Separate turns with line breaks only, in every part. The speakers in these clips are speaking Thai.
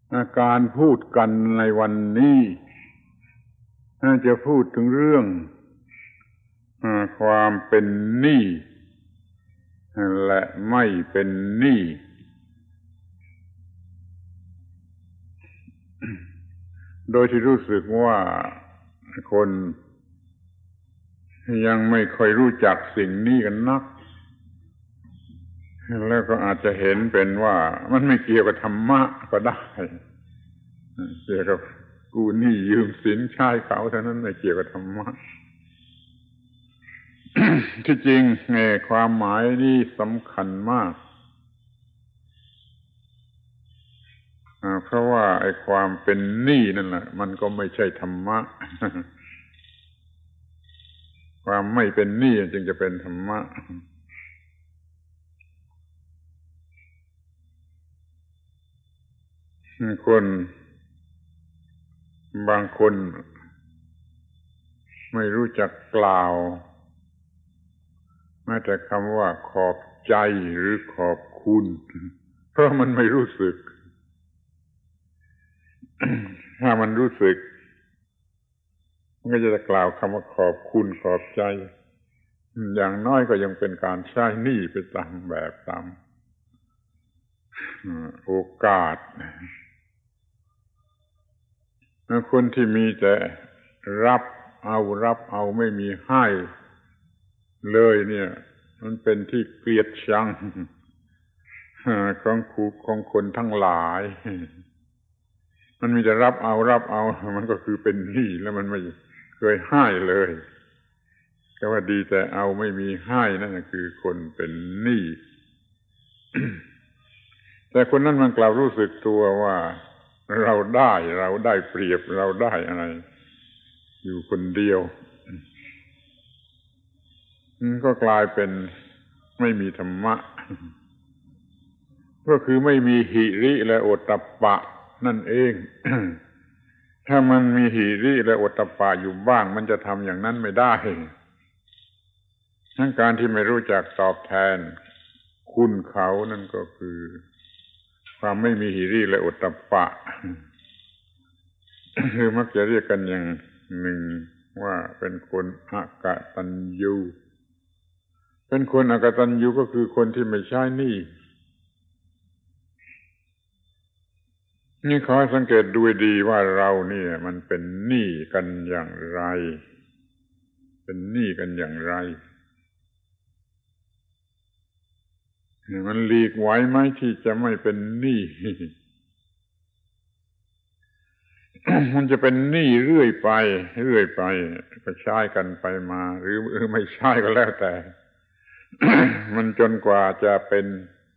การพูดกันในวันนี้จะพูดถึงเรื่องความเป็นหนี้และไม่เป็นหนี้โดยที่รู้สึกว่าคนยังไม่ค่อยรู้จักสิ่งนี้กันนักแล้วก็อาจจะเห็นเป็นว่ามันไม่เกี่ยวกับธรรมะก็ได้เกี่ยวกับกู้หนี้ยืมสินใช้เขาเท่านั้นไม่เกี่ยวกับธรรมะ ที่จริงความหมายนี้สำคัญมากเพราะว่าไอ้ความเป็นหนี้นั่นแหละมันก็ไม่ใช่ธรรมะ ความไม่เป็นหนี้จึงจะเป็นธรรมะคนบางคนไม่รู้จักกล่าวแม้แต่คำว่าขอบใจหรือขอบคุณเพราะมันไม่รู้สึก ถ้ามันรู้สึกมันก็จะกล่าวคำว่าขอบคุณขอบใจอย่างน้อยก็ยังเป็นการใช้หนี้ไปตามแบบตามโอกาสคนที่มีแต่รับเอาไม่มีให้เลยเนี่ยมันเป็นที่เกลียดชังของคนทั้งหลายมันมีแต่รับเอามันก็คือเป็นหนี้แล้วมันไม่เคยให้เลยก็ว่าดีแต่เอาไม่มีให้นั่นคือคนเป็นหนี้ แต่คนนั้นมันกลับรู้สึกตัวว่าเราได้เปรียบเราได้อะไรอยู่คนเดียวก็กลายเป็นไม่มีธรรมะก็คือไม่มีหิริและโอตตัปปะนั่นเอง ถ้ามันมีหิริและโอตตัปปะอยู่บ้างมันจะทำอย่างนั้นไม่ได้ทั้งการที่ไม่รู้จักตอบแทนคุณเขานั่นก็คือความไม่มีหิริและโอตตัปปะ คือมักจะเรียกกันอย่างหนึ่งว่าเป็นคนอกตัญญูเป็นคนอกตัญญูก็คือคนที่ไม่ใช้หนี้นี่ขอให้สังเกตดูดีว่าเราเนี่ยมันเป็นหนี้กันอย่างไรเป็นหนี้กันอย่างไรมันหลีกไหวไหมที่จะไม่เป็นหนี้ มันจะเป็นหนี้เรื่อยไปก็ใช้กันไปมาหรือไม่ใช้ก็แล้วแต่ มันจนกว่าจะเป็น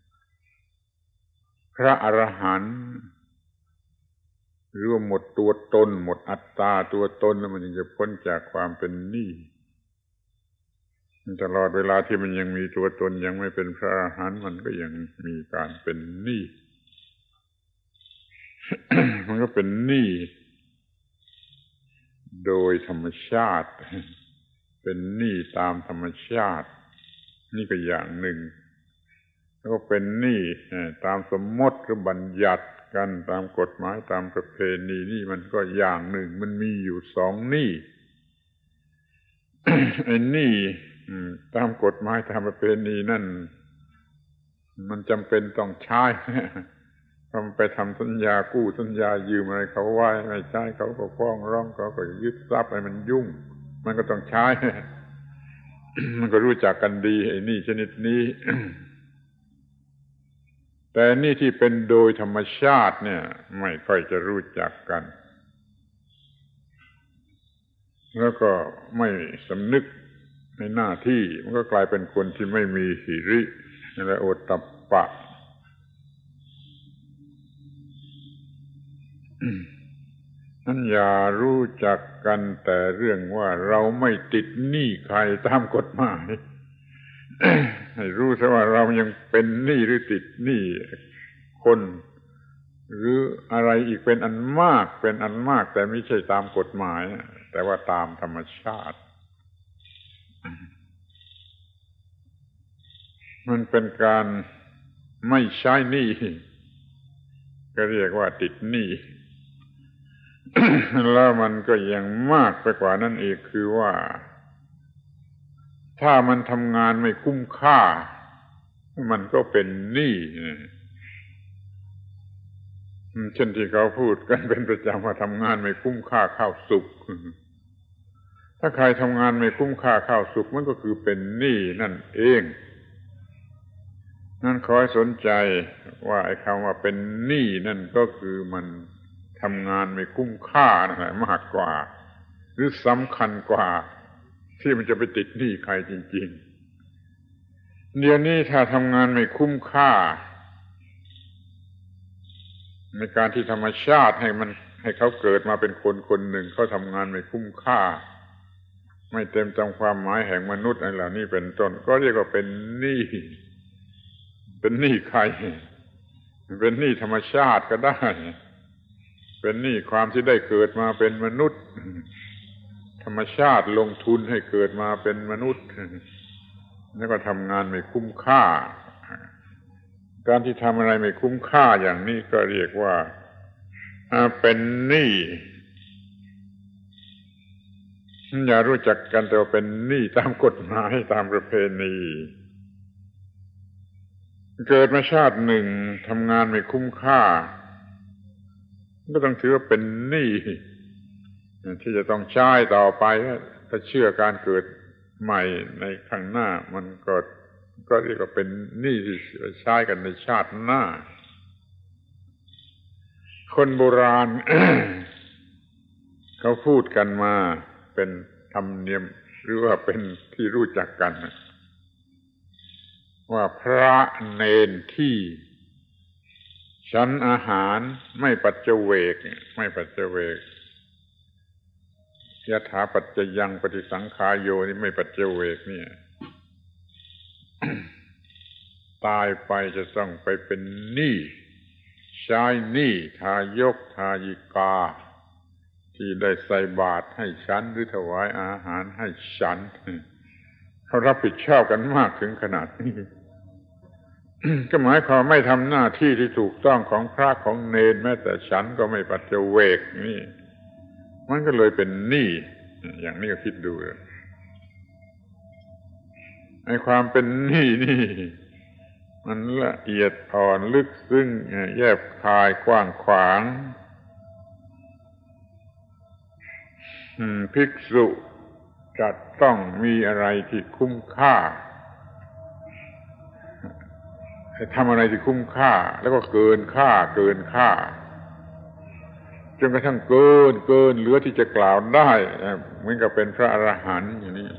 พระอรหันต์หรือว่าหมดตัวตนหมดอัตตาตัวตนแล้วมันจึงจะพ้นจากความเป็นหนี้ตลอดเวลาที่มันยังมีตัวตนยังไม่เป็นพระอรหันต์มันก็ยังมีการเป็นหนี้ มันก็เป็นหนี้โดยธรรมชาติเป็นหนี้ตามธรรมชาตินี่ก็อย่างหนึ่งแล้วก็เป็นหนี้ตามสมมติหรือบัญญัติกันตามกฎหมายตามประเพณีนี่มันก็อย่างหนึ่งมันมีอยู่สองหนี้ ไอ้หนี้ตามกฎหมายตามประเพณีนั่นมันจำเป็นต้องใช้ทำไปทำสัญญากู้สัญญายืมอะไรเขาไว้ไม่ใช้เขาก็ฟ้องร้องเขาก็ยึดทรัพย์ให้มันยุ่งมันก็ต้องใช้ มันก็รู้จักกันดีไอ้หนี้ชนิดนี้ แต่หนี้ที่เป็นโดยธรรมชาติเนี่ยไม่ค่อยจะรู้จักกันแล้วก็ไม่สำนึกในหน้าที่มันก็กลายเป็นคนที่ไม่มีหิริและโอตตัปปะนั่นอย่ารู้จักกันแต่เรื่องว่าเราไม่ติดหนี้ใครตามกฎหมาย ให้รู้ซะว่าเรายังเป็นหนี้หรือติดหนี้คนหรืออะไรอีกเป็นอันมากแต่ไม่ใช่ตามกฎหมายแต่ว่าตามธรรมชาติมันเป็นการไม่ใช้หนี้ก็เรียกว่าติดหนี้ แล้วมันก็ยังมากไปกว่านั้นอีกคือว่าถ้ามันทำงานไม่คุ้มค่ามันก็เป็นหนี้เช่นที่เขาพูดกันเป็นประจำว่าทำงานไม่คุ้มค่าข้าวสุกถ้าใครทำงานไม่คุ้มค่าข้าวสุกมันก็คือเป็นหนี้นั่นเองนั่นขอให้สนใจว่าไอ้คำว่าเป็นหนี้นั่นก็คือมันทำงานไม่คุ้มค่านั่นแหละมากกว่าหรือสำคัญกว่าที่มันจะไปติดหนี้ใครจริงๆเดี๋ยวนี้ถ้าทำงานไม่คุ้มค่าในการที่ธรรมชาติให้เขาเกิดมาเป็นคนคนหนึ่งเขาทำงานไม่คุ้มค่าไม่เต็มตามความหมายแห่งมนุษย์อะไรเหล่านี้เป็นต้นก็เรียกว่าเป็นหนี้ใครเป็นหนี้ธรรมชาติก็ได้เป็นหนี้ความที่ได้เกิดมาเป็นมนุษย์ธรรมชาติลงทุนให้เกิดมาเป็นมนุษย์แล้วก็ทำงานไม่คุ้มค่าการที่ทำอะไรไม่คุ้มค่าอย่างนี้ก็เรียกว่าเป็นหนี้อย่ารู้จักกันแต่ว่าเป็นหนี้ตามกฎหมายตามประเพณีเกิดมาชาติหนึ่งทำงานไม่คุ้มค่าก็ต้องถือว่าเป็นหนี้ที่จะต้องใช้ต่อไปถ้าเชื่อการเกิดใหม่ในข้างหน้ามันก็เรียกว่าเป็นหนี้ที่ใช้กันในชาติหน้าคนโบราณ เขาพูดกันมาเป็นธรรมเนียมหรือว่าเป็นที่รู้จักกันว่าพระเณรที่ฉันอาหารไม่ปัจเจเวกยถาปัจจยังปฏิสังขายโยนี่ไม่ปัจเจเวกเนี่ย ตายไปจะต้องไปเป็นหนี้ใช้หนี้ทายกทายิกาที่ได้ใส่บาตรให้ฉันหรือถวายอาหารให้ฉันเขารับผิดชอบกันมากถึงขนาดนี้ ก็หมายความไม่ทำหน้าที่ที่ถูกต้องของพระของเณรแม้แต่ฉันก็ไม่ปัจเจเวกนี่มันก็เลยเป็นหนี้อย่างนี้ก็คิดดูไอ้ความเป็นหนี้นี่มันละเอียดอ่อนลึกซึ้งแยบคายกว้างขวางภิกษุจะต้องมีอะไรที่คุ้มค่าทำอะไรที่คุ้มค่าแล้วก็เกินค่าจนกระทั่งเกินเหลือที่จะกล่าวได้เหมือนกับเป็นพระอรหันต์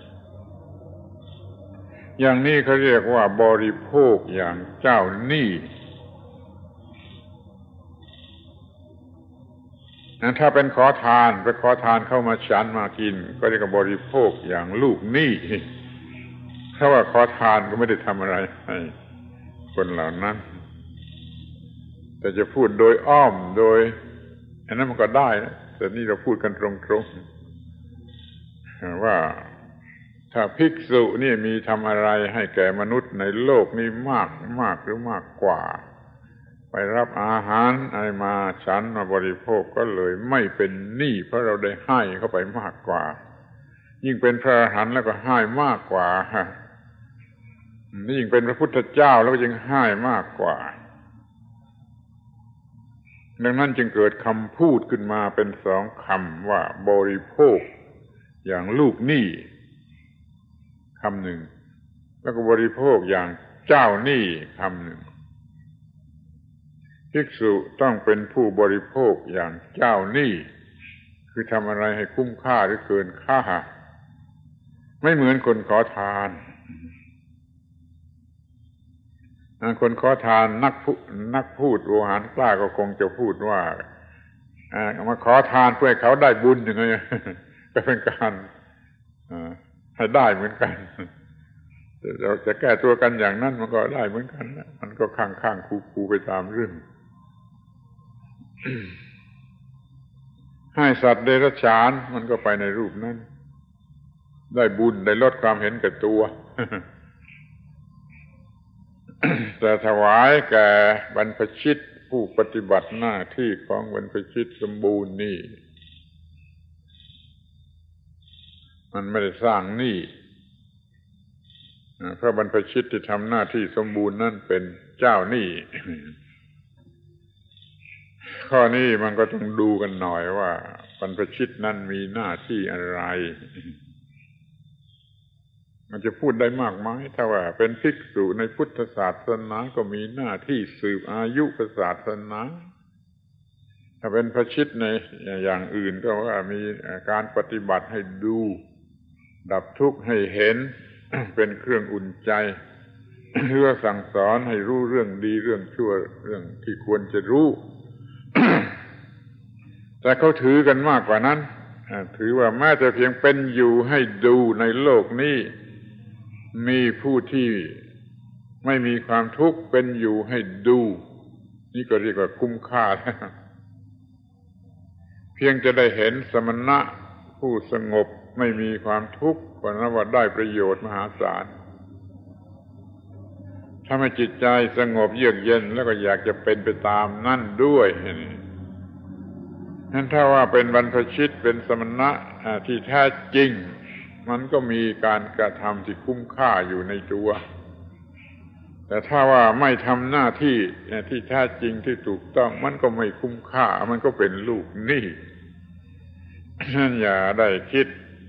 อย่างนี้เขาเรียกว่าบริโภคอย่างเจ้าหนี้ถ้าเป็นขอทานเข้ามาฉันมากินก็เรียกว่าบริโภคอย่างลูกหนี้เพราะว่าขอทานก็ไม่ได้ทำอะไรให้คนเหล่านั้นแต่จะพูดโดยอ้อมโดยอันนั้นมันก็ได้นะแต่นี่เราพูดกันตรงๆว่าถ้าภิกษุนี่มีทำอะไรให้แก่มนุษย์ในโลกนี้มากหรือมากกว่าไปรับอาหารอะไรมาฉันมาบริโภคก็เลยไม่เป็นหนี้เพราะเราได้ให้เข้าไปมากกว่ายิ่งเป็นพระอรหันต์แล้วก็ให้มากกว่ายิ่งเป็นพระพุทธเจ้าแล้วก็ยิ่งให้มากกว่าดังนั้นจึงเกิดคำพูดขึ้นมาเป็นสองคำว่าบริโภคอย่างลูกหนี้คำหนึ่งแล้วก็บริโภคอย่างเจ้าหนี้คำหนึ่งภิกษุต้องเป็นผู้บริโภคอย่างเจ้าหนี้คือทำอะไรให้คุ้มค่าหรือเกินค่าไม่เหมือนคนขอทานคนขอทานนักพูดโอหารกล้าก็คงจะพูดว่ามาขอทานเพื่อให้เขาได้บุญอย่างเงี้ยก็เป็นการให้ได้เหมือนกันเราจะแก้ตัวกันอย่างนั้นมันก็ได้เหมือนกันนะมันก็ข้างคูไปตามเรื่อง ให้สัตว์เดรัจฉานมันก็ไปในรูปนั้นได้บุญได้ลดความเห็นแก่ตัว แต่ถวายแก่บรรพชิตผู้ปฏิบัติหน้าที่ของบรรพชิตสมบูรณ์นี่มันไม่ได้สร้างหนี้เพราะบรรพชิตที่ทำหน้าที่สมบูรณ์นั่นเป็นเจ้าหนี้ข้อนี้มันก็ต้องดูกันหน่อยว่าบรรพชิตนั้นมีหน้าที่อะไรมันจะพูดได้มากมายถ้าว่าเป็นภิกษุในพุทธศาสนาก็มีหน้าที่สืบอายุศาสนาถ้าเป็นพระชิตในอย่างอื่นก็ว่ามีการปฏิบัติให้ดูดับทุกข์ให้เห็น เป็นเครื่องอุ่นใจเพื่อสั่งสอนให้รู้เรื่องดีเรื่องชั่วเรื่องที่ควรจะรู้ แต่เขาถือกันมากกว่านั้นถือว่าแม้แต่เพียงเป็นอยู่ให้ดูในโลกนี้มีผู้ที่ไม่มีความทุกข์เป็นอยู่ให้ดูนี่ก็เรียกว่าคุ้มค่าแล้วเพียงจะได้เห็นสมณะผู้สงบไม่มีความทุกข์ก็นับว่าได้ประโยชน์มหาศาลถ้าไม่จิตใจสงบเยือกเย็นแล้วก็อยากจะเป็นไปตามนั่นด้วยนั้นถ้าว่าเป็นบรรพชิตเป็นสมณะที่แท้จริงมันก็มีการกระทำที่คุ้มค่าอยู่ในตัวแต่ถ้าว่าไม่ทำหน้าที่ที่แท้จริงที่ถูกต้องมันก็ไม่คุ้มค่ามันก็เป็นลูกหนี้นั่นอย่าได้คิด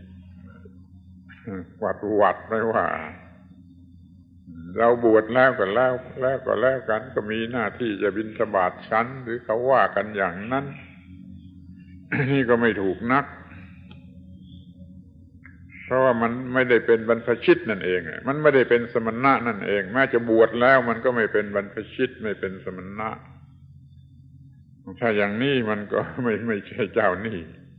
หวัดไว้ว่าเราบวชแล้วก็แล้วกันก็มีหน้าที่จะบิณฑบาตฉันหรือเขาว่ากันอย่างนั้นนี่ก็ไม่ถูกนักเพราะว่ามันไม่ได้เป็นบรรพชิตนั่นเองมันไม่ได้เป็นสมณะนั่นเองแม้จะบวชแล้วมันก็ไม่เป็นบรรพชิตไม่เป็นสมณะถ้าอย่างนี้มันก็ไม่ใช่เจ้าหนี้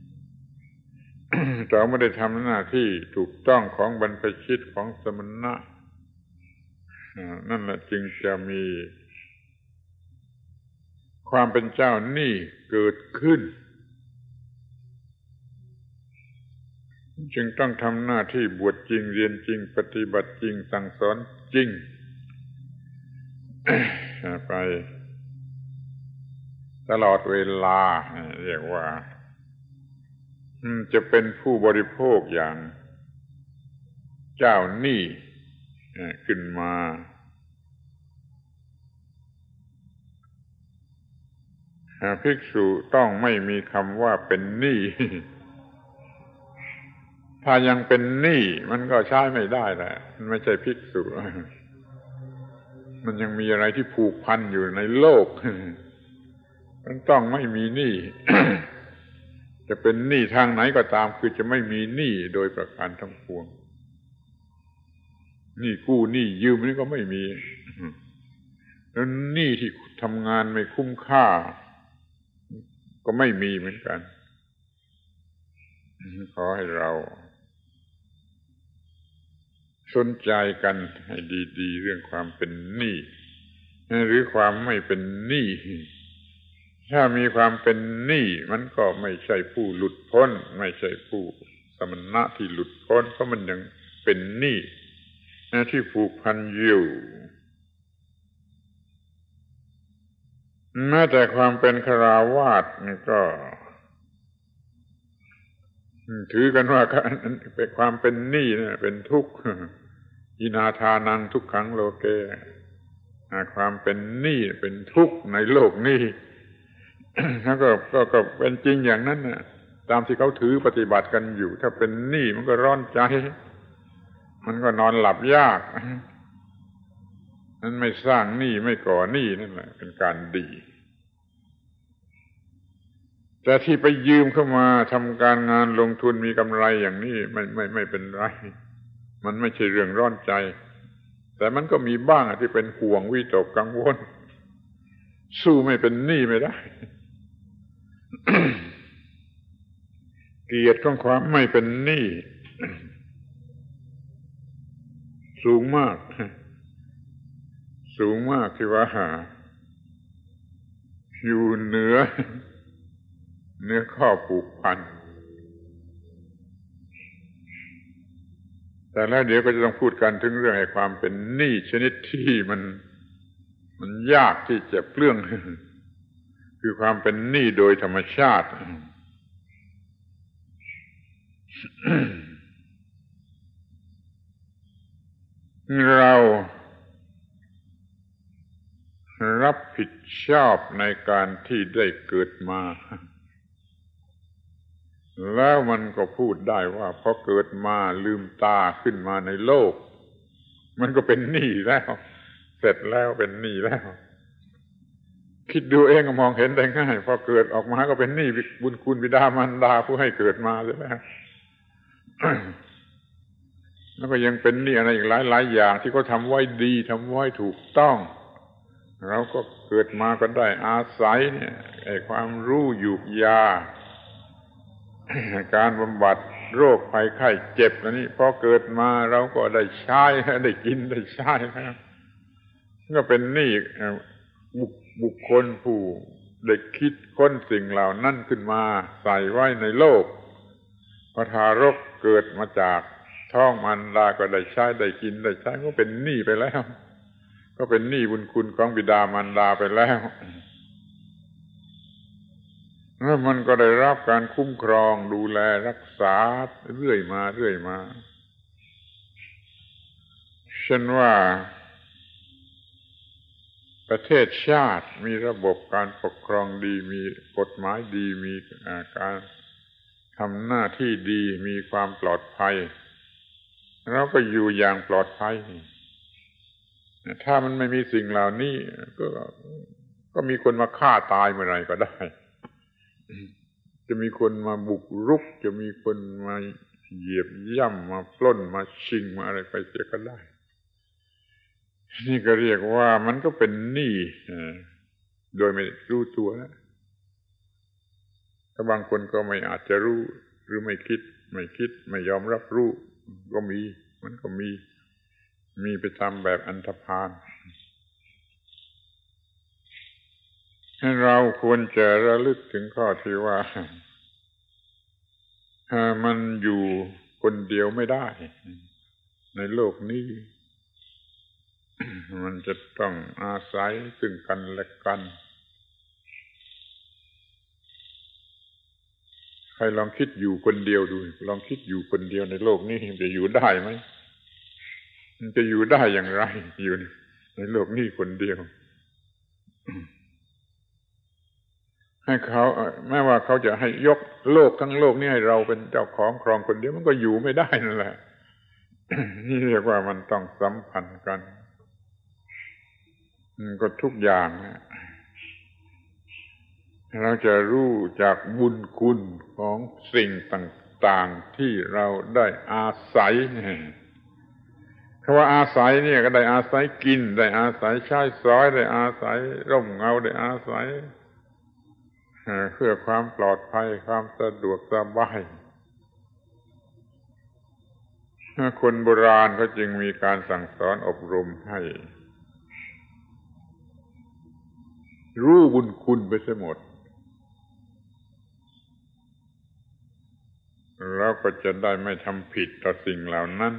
เราไม่ได้ทำหน้าที่ถูกต้องของบรรพชิตของสมณะนั่นแหละจึงจะมีความเป็นเจ้าหนี้เกิดขึ้นจึงต้องทำหน้าที่บวชจริงเรียนจริงปฏิบัติจริงสั่งสอนจริง ไปตลอดเวลาเรียกว่าจะเป็นผู้บริโภคอย่างเจ้าหนี้ขึ้นมาภิกษุต้องไม่มีคำว่าเป็นหนี้ ถ้ายังเป็นหนี้มันก็ใช้ไม่ได้แหละมันไม่ใช่ภิกษุ มันยังมีอะไรที่ผูกพันอยู่ในโลก มันต้องไม่มีหนี้ จะเป็นหนี้ทางไหนก็ตามคือจะไม่มีหนี้โดยประการทั้งปวงหนี้กู้หนี้ยืมนี่ก็ไม่มีแล้วหนี้ที่ทำงานไม่คุ้มค่าก็ไม่มีเหมือนกันขอให้เราสนใจกันให้ดีๆเรื่องความเป็นหนี้หรือความไม่เป็นหนี้ถ้ามีความเป็นหนี้มันก็ไม่ใช่ผู้หลุดพ้นไม่ใช่ผู้สมณะที่หลุดพ้นเพราะมันยังเป็นหนี้ที่ผูกพันอยู่แม้แต่ความเป็นฆราวาสนี่ก็ถือกันว่าเป็นความเป็นหนี้นะเป็นทุกข์อินาทานังทุกขังโลเกความเป็นหนี้เป็นทุกข์ในโลกนี้แล้วก็เป็นจริงอย่างนั้นนะตามที่เขาถือปฏิบัติกันอยู่ถ้าเป็นหนี้มันก็ร้อนใจมันก็นอนหลับยากนั้นไม่สร้างหนี้ไม่ก่อหนี้นั่นแหละเป็นการดีแต่ที่ไปยืมเข้ามาทำการงานลงทุนมีกำไรอย่างนี้ไม่เป็นไรมันไม่ใช่เรื่องร้อนใจแต่มันก็มีบ้างที่เป็นห่วงวิตกกังวลสู้ไม่เป็นหนี้ไม่ได้ เกียรติของความไม่เป็นหนี้ สูงมากที่ว่าอยู่เหนือข้อผูกพันแต่แล้วเดี๋ยวก็จะต้องพูดกันถึงเรื่องไอ้ความเป็นหนี้ชนิดที่มันยากที่จะเปลื้องคือความเป็นหนี้โดยธรรมชาติ เรารับผิดชอบในการที่ได้เกิดมาแล้วมันก็พูดได้ว่าพอเกิดมาลืมตาขึ้นมาในโลกมันก็เป็นหนี้แล้วเสร็จแล้วเป็นหนี้แล้วคิดดูเองก็มองเห็นได้ง่ายพอเกิดออกมาก็เป็นหนี้บุญคุณบิดามารดาผู้ให้เกิดมาเลยแล้วแล้วก็ยังเป็นหนี้อะไรอีกหลายอย่างที่เขาทำไว้ดีทำไว้ถูกต้องเราก็เกิดมาก็ได้อาศัยเนี่ยไอ้ความรู้หยูกยาการบำบัดโรคภัยไข้เจ็บอันนี้พอเกิดมาเราก็ได้ใช้ได้กินได้ใช้แล้วก็เป็นหนี้บุคคลผู้ได้คิดค้นสิ่งเหล่านั้นขึ้นมาใส่ไว้ในโลกพอทารกเกิดมาจากท้องมารดาก็ได้ใช้ได้กินได้ใช้ก็เป็นหนี้ไปแล้วก็เป็นหนี้บุญคุณของบิดามารดาไปแล้วแล้วมันก็ได้รับการคุ้มครองดูแลรักษาเรื่อยมาเช่นว่าประเทศชาติมีระบบการปกครองดีมีกฎหมายดีมีการทำหน้าที่ดีมีความปลอดภัยเราก็อยู่อย่างปลอดภัยถ้ามันไม่มีสิ่งเหล่านี้ก็มีคนมาฆ่าตายเมื่อไหร่ก็ได้จะมีคนมาบุกรุกจะมีคนมาเหยียบย่ำมาปล้นมาชิงมาอะไรไปเสียก็ได้นี่ก็เรียกว่ามันก็เป็นหนี้โดยไม่รู้ตัวนะถ้าบางคนก็ไม่อาจจะรู้หรือไม่คิดไม่ยอมรับรู้ก็มีมันก็มีไปทำแบบอันธพาลให้เราควรจะระลึกถึงข้อที่ว่ามันอยู่คนเดียวไม่ได้ในโลกนี้มันจะต้องอาศัยซึ่งกันและกันใครลองคิดอยู่คนเดียวดูลองคิดอยู่คนเดียวในโลกนี้มันจะอยู่ได้ไหมมันจะอยู่ได้อย่างไรอยู่ในโลกนี้คนเดียวให้เขาแม้ว่าเขาจะให้ยกโลกทั้งโลกนี้ให้เราเป็นเจ้าของครองคนเดียวมันก็อยู่ไม่ได้นั่นแหละ นี่เรียกว่ามันต้องสัมพันธ์กันก็ทุกอย่างเราจะรู้จากบุญคุณของสิ่งต่างๆที่เราได้อาศัยคำว่าอาศัยเนี่ยก็ได้อาศัยกินได้อาศัยใช้สอยได้อาศัยร่มเงาได้อาศัยเพื่อความปลอดภัยความสะดวกสบายคนโบราณเขาจึงมีการสั่งสอนอบรมให้รู้บุญคุณไปเสียหมดแล้วก็จะได้ไม่ทำผิดต่อสิ่งเหล่านั้น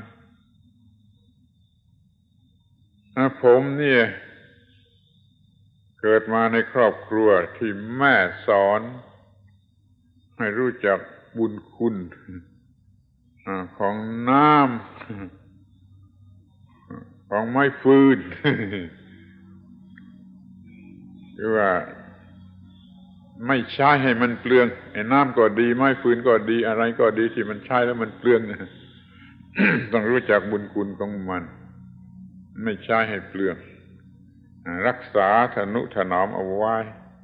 ผมเนี่ยเกิดมาในครอบครัวที่แม่สอนให้รู้จักบุญคุณของน้ำของไม้ฟืนคือว่าไม่ใช้ให้มันเปลืองไอ้น้ำก็ดีไม้ฟืนก็ดีอะไรก็ดีที่มันใช้แล้วมันเปลือง ต้องรู้จักบุญคุณของมันไม่ใช้ให้เปลืองรักษาทนุถนอมเอาไว้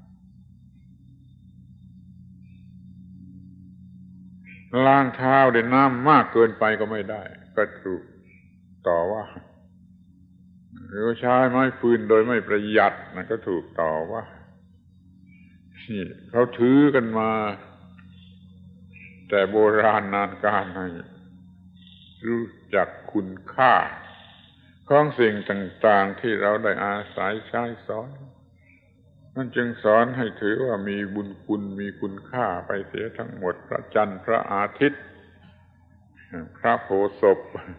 ล้างเท้าด้วยน้ำมากเกินไปก็ไม่ได้ก็ถูกต่อว่าหรือใช้ไม้ฟืนโดยไม่ประหยัดนั่นก็ถูกต่อว่านี่เขาถือกันมาแต่โบราณนานกาลให้รู้จักคุณค่าของสิ่งต่างๆที่เราได้อาศัยใช้สอนนั่นจึงสอนให้ถือว่ามีบุญคุณมีคุณค่าไปเสียทั้งหมดพระจันทร์พระอาทิตย์พระโพธิ์ศพ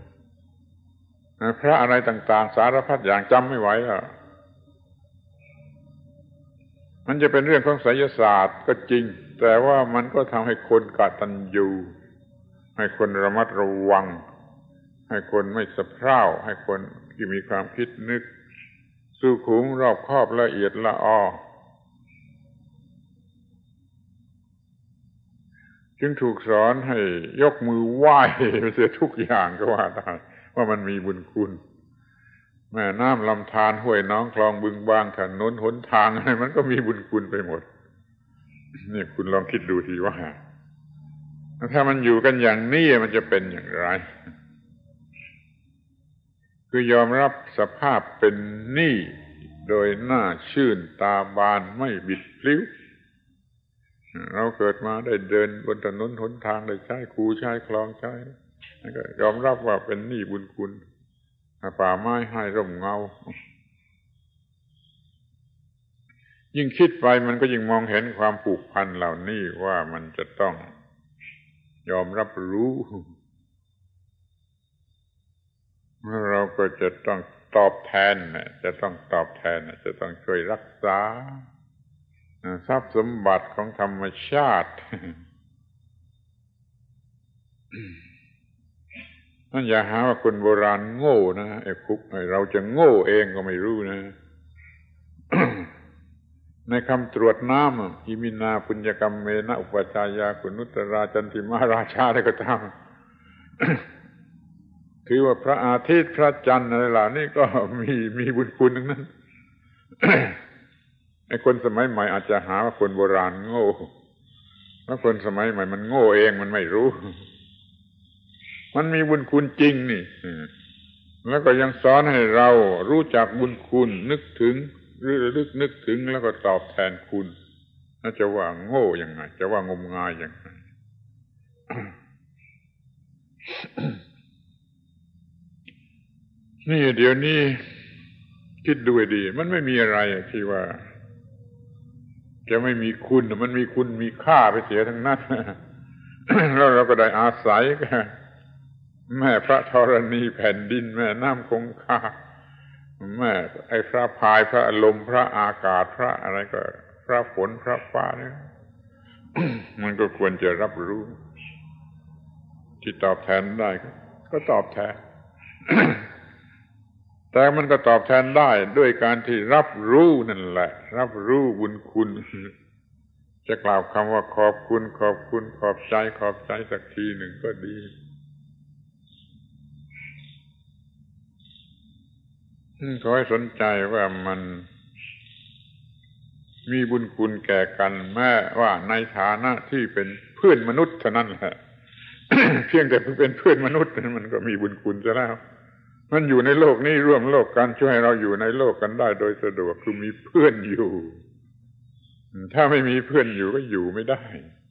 พระอะไรต่างๆสารพัดอย่างจำไม่ไหวมันจะเป็นเรื่องของไสยศาสตร์ก็จริงแต่ว่ามันก็ทำให้คนกตัญญูให้คนระมัดระวังให้คนไม่สะเพร่าให้คนที่มีความคิดนึกสุขุมรอบคอบละเอียดละออจึงถูกสอนให้ยกมือไหว้ไปเสียทุกอย่างก็ว่าได้ว่ามันมีบุญคุณแม่น้ำลำธารห้วยน้องคลองบึงบางถนนหนทางอะไรมันก็มีบุญคุณไปหมดนี่คุณลองคิดดูทีว่าถ้ามันอยู่กันอย่างนี้มันจะเป็นอย่างไรคือยอมรับสภาพเป็นหนี้โดยหน้าชื่นตาบานไม่บิดพลิ้วเราเกิดมาได้เดินบนถนนหนทางได้ใช้คูใช้คลองใช้ก็ยอมรับว่าเป็นหนี้บุญคุณป่าไม้ให้ร่มเงายิ่งคิดไปมันก็ยิ่งมองเห็นความผูกพันเหล่านี้ว่ามันจะต้องยอมรับรู้เราก็จะต้องตอบแทนจะต้องตอบแทนจะต้องช่วยรักษาทรัพย์สมบัติของธรรมชาตินั่นอย่าหาว่าคนโบราณโง่นะไอ้คุกเราจะโง่เองก็ไม่รู้นะ ในคำตรวจน้ำอิมินาปุญญกรรมเมนะอุปชายากุนุตราจันติมาราชาอะไรก็ตาม ถือว่าพระอาทิตย์พระจันทร์อะไรเหล่านี้ก็มีบุญคุณทั้งนั้น ไอ้คนสมัยใหม่อาจจะหาว่าคนโบราณโง่แล้วคนสมัยใหม่มันโง่เองมันไม่รู้ มันมีบุญคุณจริงนี่แล้วก็ยังสอนให้เรารู้จักบุญคุณนึกถึงหรือระลึกนึกถึงแล้วก็ตอบแทนคุณน่าจะว่าโง่ยังไงจะว่างมงายยังไง นี่เดี๋ยวนี้คิดดูให้ดีมันไม่มีอะไรที่ว่าจะไม่มีคุณมันมีคุณมีค่าไปเสียทั้งนั้น แล้วเราก็ได้อาศัยแม่พระธรณีแผ่นดินแม่น้ำคงคาแม่ไอ้พระพายพระลมพระอากาศพระอะไรก็พระฝนพระฟ้าเนี่ย มันก็ควรจะรับรู้ที่ตอบแทนได้ก็ตอบแทน แต่มันก็ตอบแทนได้ด้วยการที่รับรู้นั่นแหละรับรู้บุญคุณ จะกล่าวคำว่าขอบคุณขอบคุณขอบใจสักทีหนึ่งก็ดีขอให้สนใจว่ามันมีบุญคุณแก่กันแม้ว่าในฐานะที่เป็นเพื่อนมนุษย์เท่านั้นแหละ เพียงแต่เป็นเพื่อนมนุษย์มันก็มีบุญคุณซะแล้วมันอยู่ในโลกนี้ร่วมโลกกันช่วยให้เราอยู่ในโลกกันได้โดยสะดวกคือมีเพื่อนอยู่ถ้าไม่มีเพื่อนอยู่ก็อยู่ไม่ได้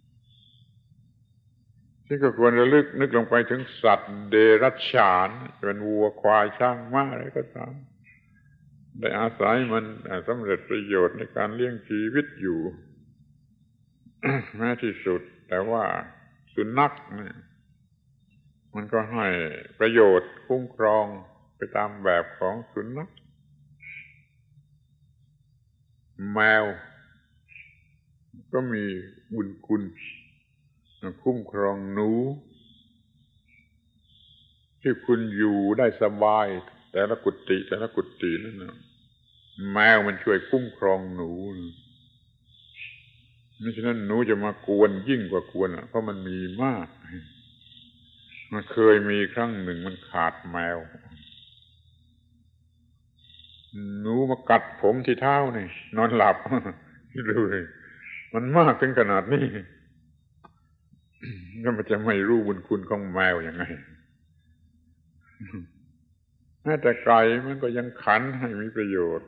ที่ก็ควรระลึกนึกลงไปถึงสัตว์เดรัจฉานเป็นวัวควายช้างม้าอะไรก็ตามได้อาศัยมันสำเร็จประโยชน์ในการเลี้ยงชีวิตอยู่ แม้ที่สุดแต่ว่าสุนัขเนี่ยมันก็ให้ประโยชน์คุ้มครองไปตามแบบของสุนัขแมวก็มีบุญคุณคุ้มครองหนูที่คุณอยู่ได้สบายแต่ละกุฏินั่นนะแมวมันช่วยคุ้มครองหนูไม่ฉะนั้นหนูจะมากวนยิ่งกว่ากวนเพราะมันมีมากมันเคยมีครั้งหนึ่งมันขาดแมวหนูมากัดผมที่เท้านี่นอนหลับดูเลยมันมากถึงขนาดนี้แล้วมันจะไม่รู้บุญคุณของแมวยังไงแม้แต่ไก่มันก็ยังขันให้มีประโยชน์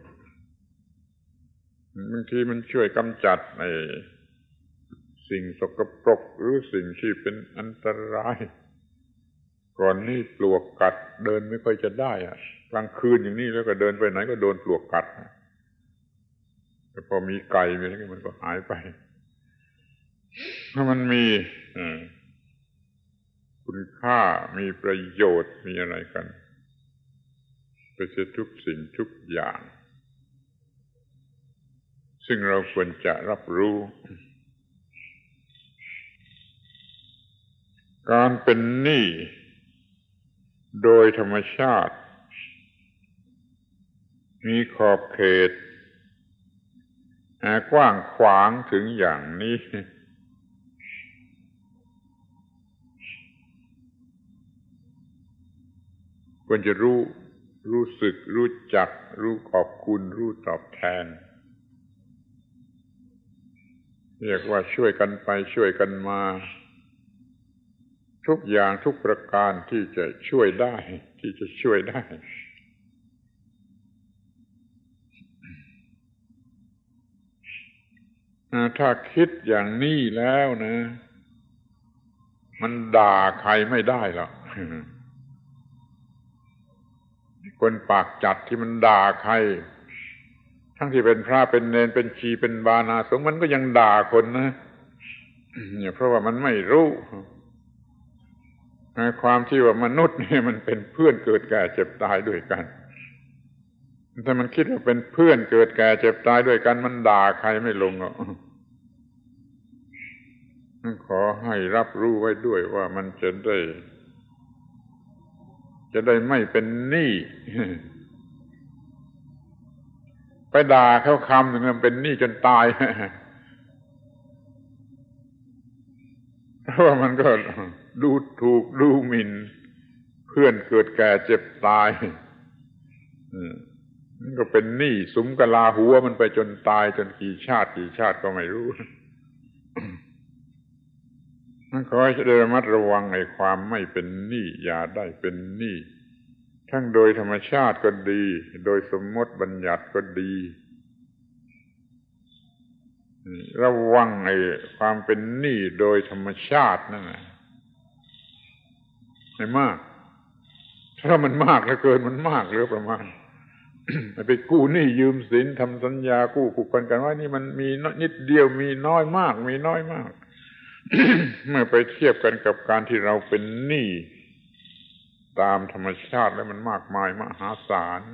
บางทีมันช่วยกำจัดไอ้สิ่งสกปรกหรือสิ่งที่เป็นอันตรายก่อนนี่ปลวกกัดเดินไม่ค่อยจะได้กลางคืนอย่างนี้แล้วก็เดินไปไหนก็โดนปลวกกัดแต่พอมีไก่มีอะไรมันก็หายไปถ้ามันมีคุณค่ามีประโยชน์มีอะไรกันไปเสียทุกสิ่งทุกอย่างซึ่งเราควรจะรับรู้การเป็นหนี้โดยธรรมชาติมีขอบเขตกว้างขวางถึงอย่างนี้ควรจะรู้สึกรู้จักรู้ขอบคุณรู้ตอบแทนเรียกว่าช่วยกันไปช่วยกันมาทุกอย่างทุกประการที่จะช่วยได้ถ้าคิดอย่างนี้แล้วนะมันด่าใครไม่ได้หรอกคนปากจัดที่มันด่าใครทั้งที่เป็นพระเป็นเณรเป็นชีเป็นบานาสงฆ์มันก็ยังด่าคนนะเนี่ยเพราะว่ามันไม่รู้ความที่ว่ามนุษย์เนี่ยมันเป็นเพื่อนเกิดแก่เจ็บตายด้วยกันถ้ามันคิดว่าเป็นเพื่อนเกิดแก่เจ็บตายด้วยกันมันด่าใครไม่ลงหรอกขอให้รับรู้ไว้ด้วยว่ามันจะได้ไม่เป็นหนี้ไปด่าเขาคำหนึ่งมันเป็นหนี้จนตายเพราะว่ามันก็ดูถูกดูหมิ่นเพื่อนเกิดแก่เจ็บตายมันก็เป็นหนี้สุมกะลาหัวมันไปจนตายจนกี่ชาติก็ไม่รู้ขอให้ได้ระมัดระวังในความไม่เป็นหนี้อย่าได้เป็นหนี้ทั้งโดยธรรมชาติก็ดีโดยสมมติบัญญัติก็ดีระวังไอ้ความเป็นหนี้โดยธรรมชาตินั่นแหละไม่มากถ้ามันมากเหลือเกินมันมากเหลือประมาณ ไปกู้หนี้ยืมสินทำสัญญากู้ผูกพันกันว่านี่มันมีนิดเดียวมีน้อยมาก เมื่อไปเทียบกันกับการที่เราเป็นหนี้ตามธรรมชาติแล้วมันมากมายมหาศาล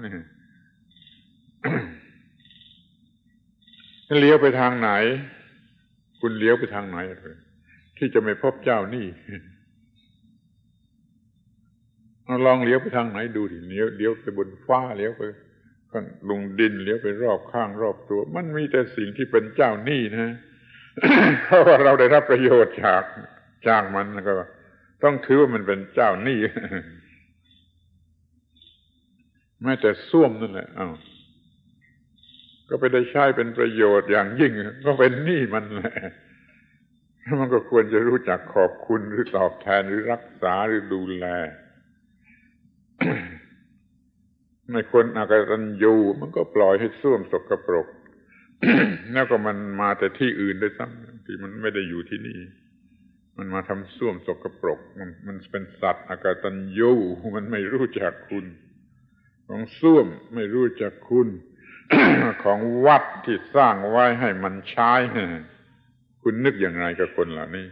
เลี้ยวไปทางไหนคุณเลี้ยวไปทางไหนที่จะไม่พบเจ้าหนี้ลองเลี้ยวไปทางไหนดูดิเลี้ยวไปบนฟ้าเลี้ยวไปข้างลงดินเลี้ยวไปรอบข้างรอบตัวมันมีแต่สิ่งที่เป็นเจ้าหนี้นะ เพราะว่าเราได้รับประโยชน์จากมันก็ต้องถือว่ามันเป็นเจ้าหนี้แม้แต่ส้วมนั่นแหละก็ไปได้ใช้เป็นประโยชน์อย่างยิ่งก็เป็นหนี้มันแหละมันก็ควรจะรู้จักขอบคุณหรือตอบแทนหรือรักษาหรือดูแลไม่ควรอกตัญญูมันก็ปล่อยให้ส้วมสกปรก แล้วก็มันมาแต่ที่อื่นด้วยซ้ำที่มันไม่ได้อยู่ที่นี่มันมาทำส้วมสกปรกมันเป็นสัตว์อกตัญญูมันไม่รู้จักคุณของส้วมไม่รู้จักคุณ ของวัดที่สร้างไว้ให้มันใช้คุณนึกอย่างไรกับคนเหล่านี้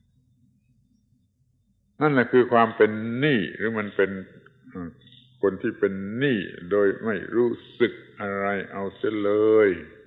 นั่นแหละคือความเป็นหนี้หรือมันเป็นคนที่เป็นหนี้โดยไม่รู้สึกอะไรเอาเสียเลย